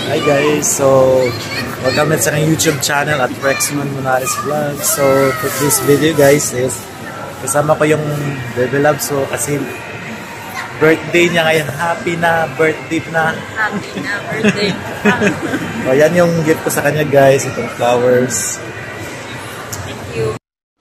Hi guys, so welcome sa aking YouTube channel at Rexman Monares Vlog. So for this video guys is kasama ko yung Bebe Love. So kasi birthday niya ngayon. Happy na birthday na. Happy na birthday. So yan yung gift ko sa kanya guys, itong flowers. Thank you.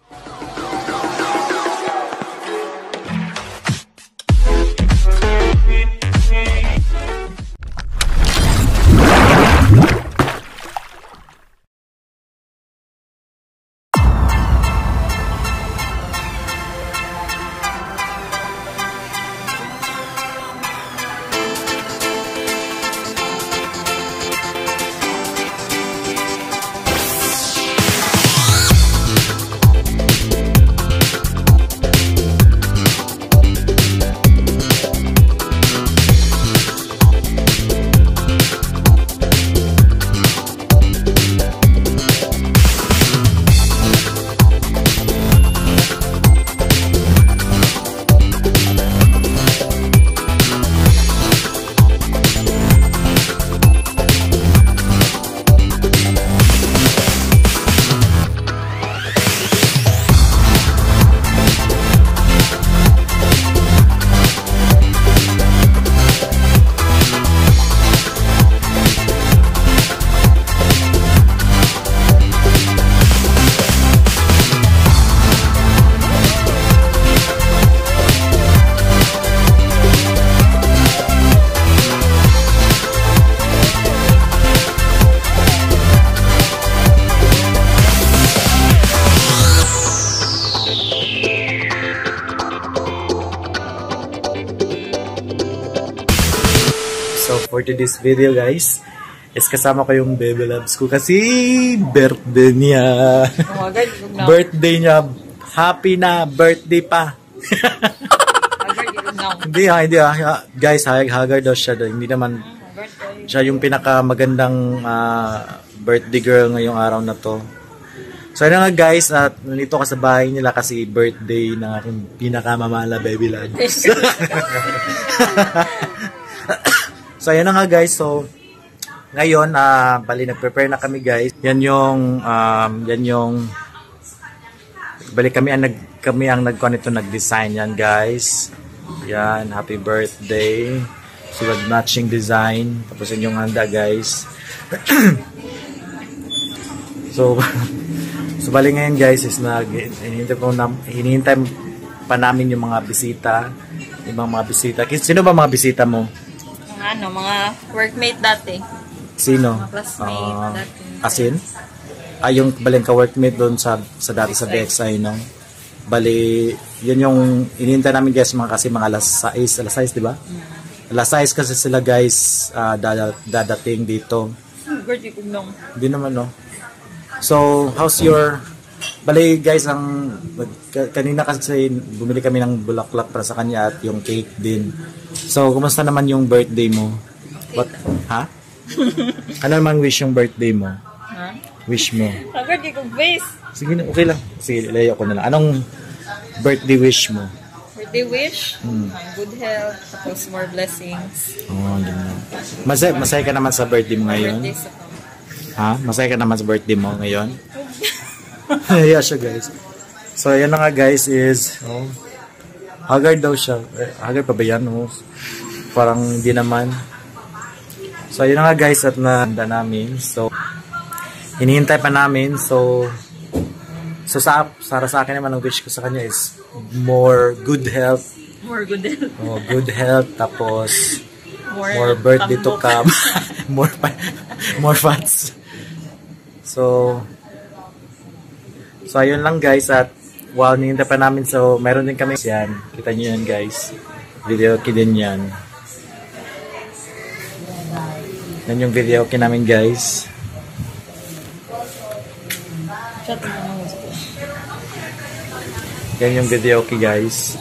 So for today's video guys, is kasama ko yung Bebe Loves ko kasi birthday niya. Birthday niya. Happy na birthday pa. Hindi ha. Guys, haggard daw siya. Hindi naman siya yung pinakamagandang birthday girl ngayong araw na to. So yun nga guys, at nandito ka sa bahay nila kasi birthday ng aking pinakamamala Bebe Loves. So ayan na nga guys, so ngayon bali nag-prepare na kami guys. Yan yung bali kami ang nagkuha nito, nag-design yan guys. Yan, happy birthday. So matching design. Tapos yun yung handa guys. So bali ngayon guys is hinihintay pa namin yung mga bisita. Ibang mga bisita. Sino ba mga bisita mo? Mga workmate dati. Sino? Mga classmate dati. Asin? Yung baling ka-workmate doon sa dati sa BXI, no? Bali, yun yung inintay namin guys, kasi mga alas 6, di ba? Alas 6 kasi sila guys, dadating dito. Hindi naman, no? So, how's your... Bali guys, kanina kasi bumili kami ng bulaklak para sa kanya at yung cake din. So, kumusta naman yung birthday mo? Ha? Ano naman wish yung birthday mo? Ha? Wish mo? Agad yung base. Sige, okay lang. Sige, ilayo ko na lang. Anong birthday wish mo? Birthday wish? Good health, tapos more blessings. Oh, ganyan. Masaya ka naman sa birthday mo ngayon? Ha? Masaya ka naman sa birthday mo ngayon? Yeah siya guys. So yan na nga guys is haggard daw siya. Haggard pa ba yan? Parang hindi naman. So yun na nga guys at nahanda namin. So hinihintay pa namin. So para sa akin naman ang wish ko sa kanya is more good health. More good health. Good health, tapos more birthday to come. more fats. So ayun lang guys, at wow, ninintay pa namin. So meron din kami yan. Kita nyo yan guys. Video key din yan. Yan yung video key namin guys. Yan yung video key guys.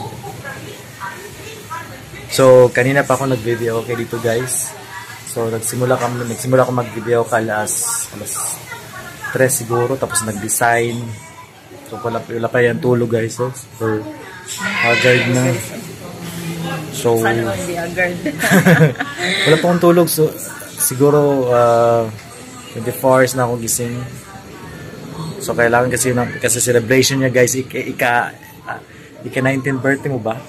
So kanina pa ako nag-video key dito guys. So nagsimula ako mag-video alas 3 siguro, tapos nag-design. So wala pa yan tulog guys. So haggard na. So sana hindi haggard. wala pa akong tulog. So siguro 24 hours na ako gising. So kailangan kasi celebration niya guys, ika 19th birthday mo ba?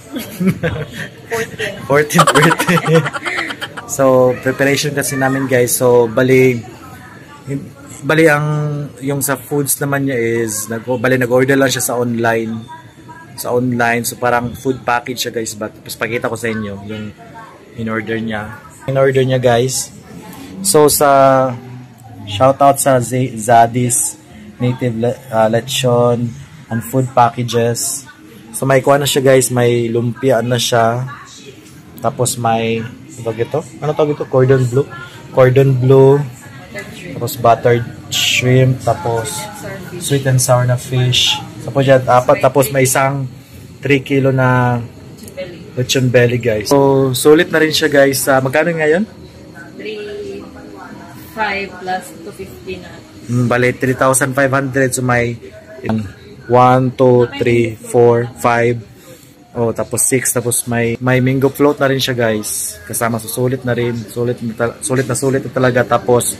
14th birthday. So preparation kasi namin guys. So bali ang yung sa foods naman niya is nag-order lang siya sa online. So parang food package siya guys. Tapos pakita ko sa inyo yung in-order niya guys. So sa shoutout sa Zadis Native Lechon and food packages. So may kuha na siya guys, may lumpia na siya. Tapos may ano tawag ito? Cordon bleu. Tapos buttered shrimp, tapos sweet and sour na fish. Tapos yan, apat, tapos may isang 3 kilo na lechon belly guys. So sulit na rin siya guys. Magkano ngayon? 3,500 plus 250 na. Bale 3,500. So may 1, 2, 3, 4, 5. Oh, tapos 6. Tapos may mango float na rin siya guys. Kasama, so sulit na rin. Sulit na talaga. Tapos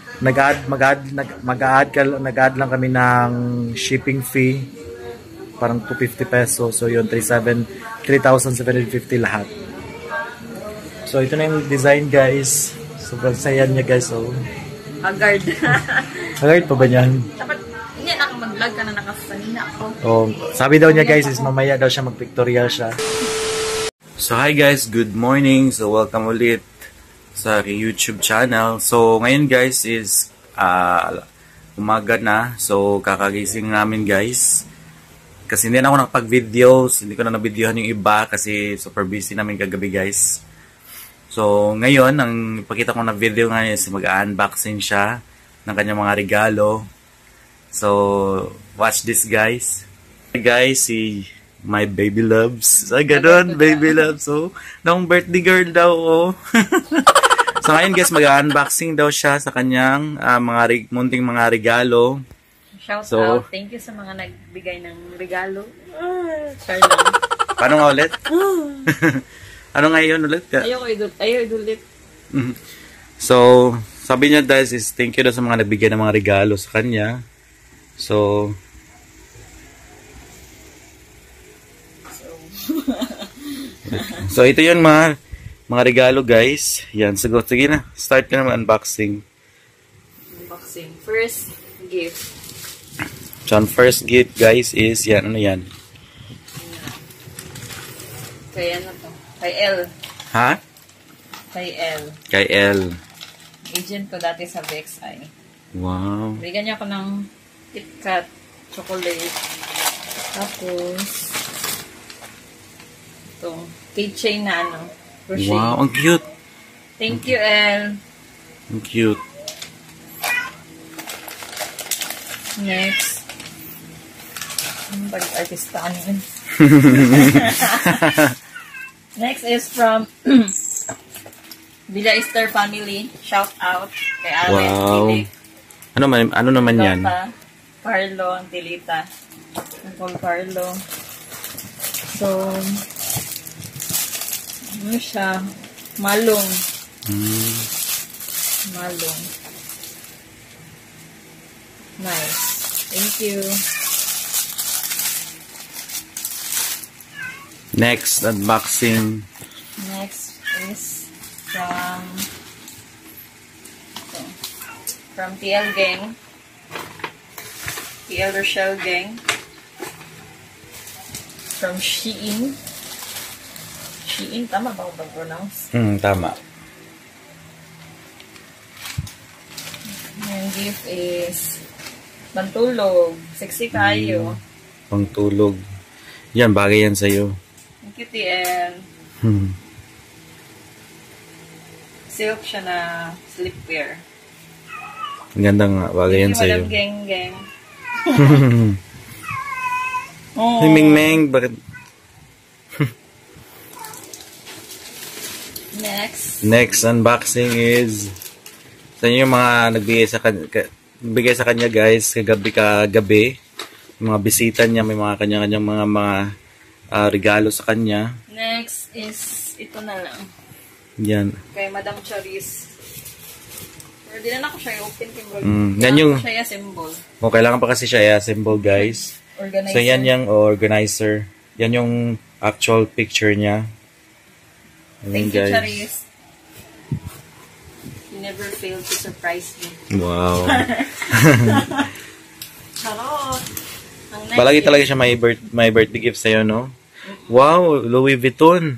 nag-add lang kami ng shipping fee. Parang 250 pesos. So yun, 3,750 lahat. So ito na yung design guys. Sobrang saya niya guys. So Haggard. Haggard pa ba niyan? Dapat hindi na mag-vlog ka na nakasanina ako. Oh, sabi daw niya guys is mamaya daw siya mag-pictorial siya. So hi guys, good morning. So welcome ulit sa YouTube channel. So ngayon guys is umaga na. So kakagising namin guys. Kasi hindi na ako nakapag-videos, hindi ko na na-videohan yung iba kasi super busy namin kagabi guys. So ngayon, ang ipakita ko na video ngayon is mag-unboxing siya ng kanyang mga regalo. So watch this guys. Hey guys, si my baby loves. Ay ganun, baby loves. So, nung birthday girl daw oh. So ngayon guys, mag-unboxing daw siya sa kanyang munting mga regalo. Shout out. Thank you sa mga nagbigay ng regalo. Sorry lang. Paano nga ulit? Ano ngayon ulit? Ayaw idulit. So, sabi niya guys is thank you daw sa mga nagbigay ng mga regalo sa kanya. So ito yun mga regalo guys. Yan, sige na. Start ka naman unboxing. First gift. So, ang first gift guys is yan. Ano yan? Kay ano to? Kay L. Ha? Kay L. Kay L. Agent ko dati sa BXI. Wow. Bigyan niya ako ng KitKat chocolate. Tapos ito, keychain na ano, crochet. Wow, ang cute. Thank you, L. Ang cute. Next. Ang pag-artistaan yun. Next is from Villa Easter family. Shout out kay Allen. Wow. Ano naman yan? Carlo Antilita. Uncle Carlo. So, ano siya? Malong. Malong. Nice. Thank you. Next, unboxing. Next is from TL Gang. TL Rochelle Gang. From Shein. Shein, tama ba ako pag-pronounce? Tama. Yung gift is pantulog. Sexy kayo. Pangtulog. Yan, bagay yan sa'yo. Thank you, TL. Silk siya na sleepwear. Ang ganda nga, bagay yan sa'yo. Madam Geng Geng. Oh. Ming Ming, bakit? Next unboxing is sa inyo yung mga nagbigay sa kanya guys kagabi yung mga bisita niya, may mga kanya-kanyang mga regalo sa kanya. Next is ito na lang. Yan. Kay Madam Charis. Pero di na ako siya i-open symbol. Yan yung... siya symbol. O, kailangan pa kasi siya i-assemble, guys. Organizer. So, yan yung organizer. Yan yung actual picture niya. Thank you, Charis. You never fail to surprise me. Wow. Charot! Palagi talaga siya may birthday gift sa'yo, no? Wow, Louis Vuitton.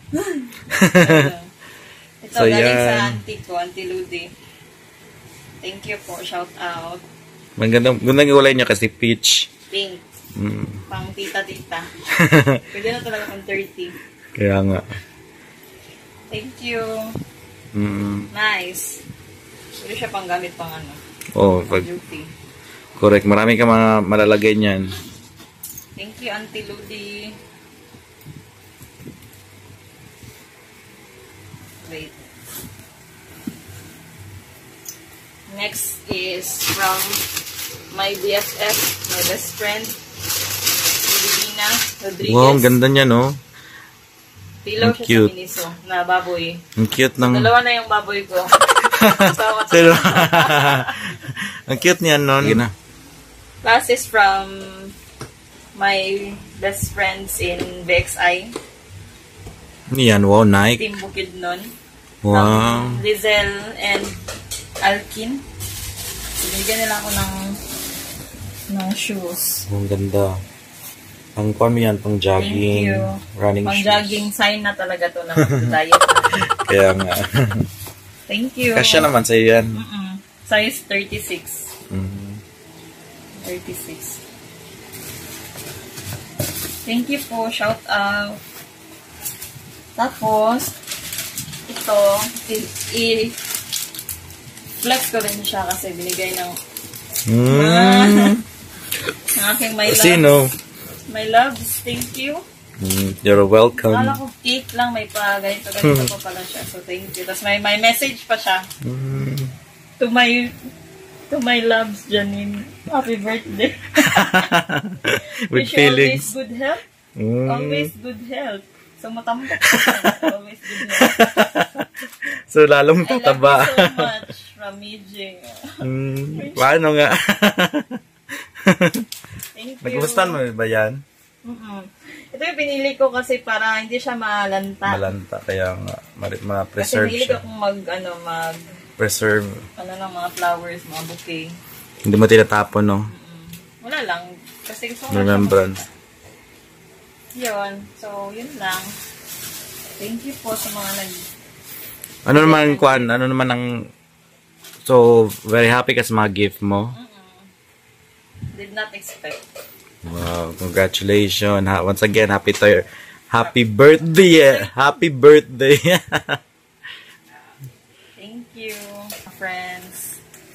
Ito, so, galing sa auntie ko, Auntie Ludi. Thank you po, shout out. Gandang kulay niya kasi peach. Pink. Pang tita-tita. Pwede na talaga pang 30. Kaya nga. Thank you. Nice. Pwede siya pang gamit pang ano. Oh, pag duty. Correct. Marami ka mga malalagay niyan. Thank you, Auntie Ludi. Wait. Next is from my BFF, my best friend, Lilina Rodriguez. Wow, ang ganda niya, no? Pillow siya cute. sa Miniso na baboy. Ang cute ng... Dalawa na yung baboy ko. Ang cute niya, no? Last is from my best friends in VXI. Yan, wow, Nike. Team Bukidnon. Wow. Lizelle and Alkin. So, bigyan nila ako ng shoes. Ang ganda. Ang kwan mo yan, pang jogging, running pang shoes. Pang jogging, sign na talaga to na mag-diet. Kaya nga. Thank you. Kasya naman sa'yo yan. Size 36. 36. Thank you po. Shout out. Tapos, ito, i-flex ko rin siya kasi binigay ng ng aking my loves. Sino? My loves. Thank you. You're welcome. Akala ko cake lang, may pa ganito pa pala siya. So, thank you. Tapos may message pa siya. To my loves, Janine. Happy birthday. With wish feelings. Always good health. Always good health. So, matambok siya. Always good health. So, lalong tataba. I love you so much from Mijing. Paano nga? Thank you. Nagustan mo ba yan? Ito yung pinili ko kasi para hindi siya malanta. Malanta, kaya nga, ma-preserve kasi siya. Kasi pinili ko kung preserve. Mga flowers, mga bouquet. Hindi mo tinatapon, no? Wala lang. Kasi gusto ko remembrance. Yun. So, yun lang. Thank you po sa mga Ano naman ang... So, very happy ka sa mga gift mo? Did not expect. Wow, congratulations. Once again, happy birthday. Happy birthday. Thank you, friends.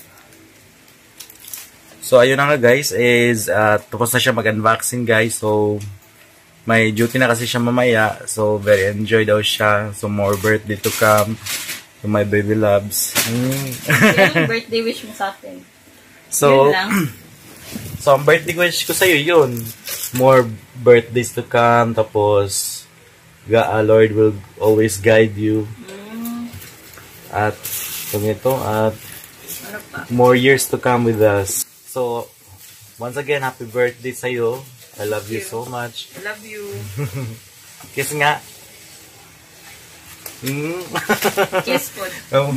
So, ayun na nga guys, is tapos na siya mag-unboxing guys. So, may duty na kasi siya mamaya. So, very enjoy daw siya. So, more birthday to come. To my baby loves. Yung birthday wish mo sa akin? So, yun lang. So, ang birthday wish ko sa'yo yun. More birthdays to come. Tapos, Lord will always guide you. At, more years to come with us. So, once again, happy birthday sa'yo. I love you so much. I love you. Kiss nga. Kiss po.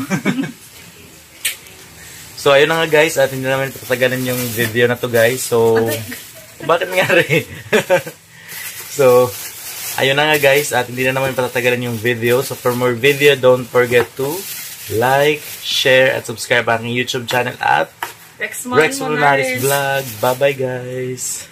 So, ayun na nga guys. At hindi namin patagalan yung video na to guys. So, bakit nangyari? So, ayun na nga guys. At hindi na naman patagalan yung video. So, for more video, don't forget to like, share, at subscribe ang YouTube channel at Rex Monaris Vlog. Bye-bye guys.